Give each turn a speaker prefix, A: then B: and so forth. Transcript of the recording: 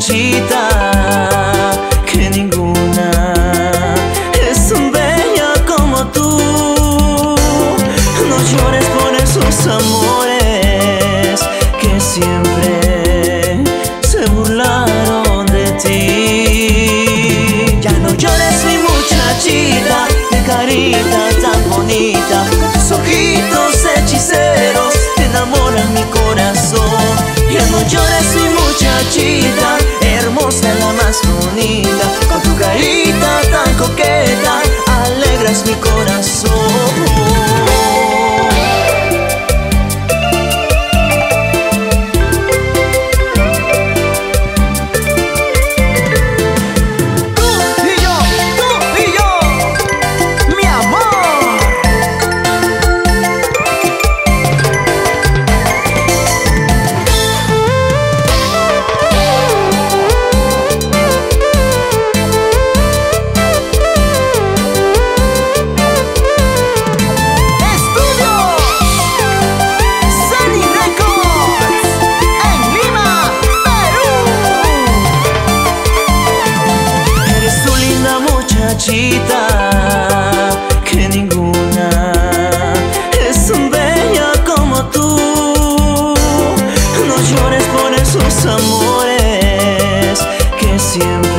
A: muchachita que ninguna es tan bella como tú. No llores por esos amores que siempre se burlaron de ti. Ya no llores, mi muchachita, qué carita tan bonita, tus ojitos hechiceros enamoran mi corazón. Ya no llores, mi muchachita, hermosa, la más bonita, con tu carita tan coqueta alegras mi corazón. Que ninguna es tan bella como tú. No llores por esos amores que siempre